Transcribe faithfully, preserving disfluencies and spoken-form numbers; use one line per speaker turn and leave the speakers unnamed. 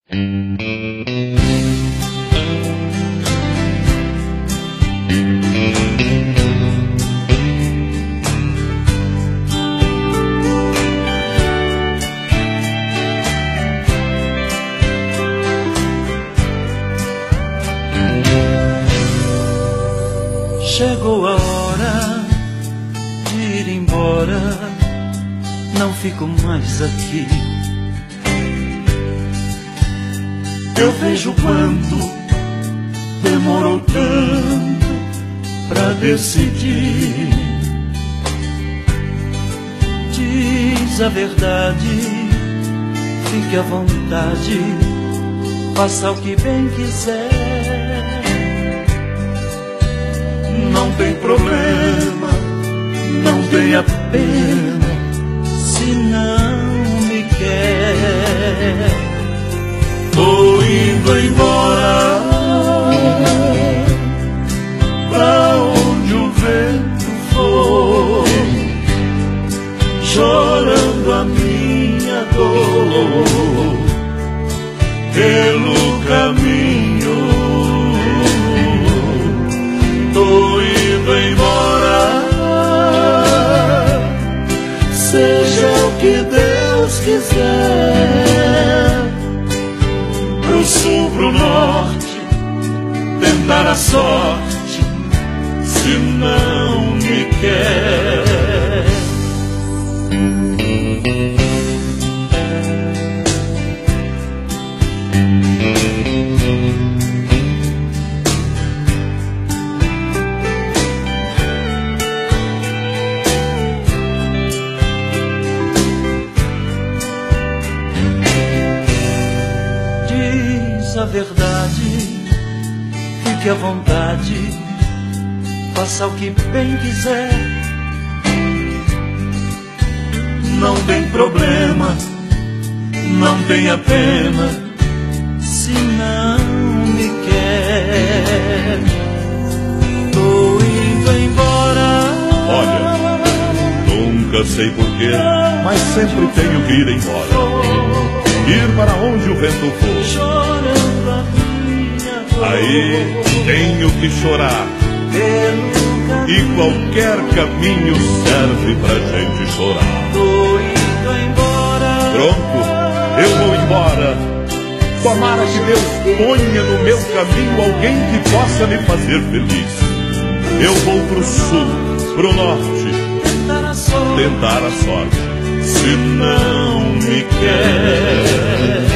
Chegou a hora de ir embora, não fico mais aqui. Eu vejo quanto demorou tanto pra decidir. Diz a verdade, fique à vontade, faça o que bem quiser. Não tem problema, não tenha pena, se não me quer. Tô indo embora, pra onde o vento for, chorando a minha dor pelo caminho. Tô indo embora, seja o que Deus quiser. Pro sul, pro norte, tentar a sorte, se não me quer. A verdade, fique à vontade, faça o que bem quiser. Não tem problema, não tenha pena, se não me quer. Tô indo embora.
Olha, nunca sei porquê, mas sempre tenho que ir embora. Ir para onde o vento for.
Chorando a minha dor.
Aí tenho que chorar. E qualquer caminho serve pra gente chorar.
Tô indo embora.
Pronto, eu vou embora. Tomara que Deus ponha no meu caminho alguém que possa me fazer feliz. Eu vou pro sul, pro norte,
Tentar a sorte,
tentar a sorte, se não me quer.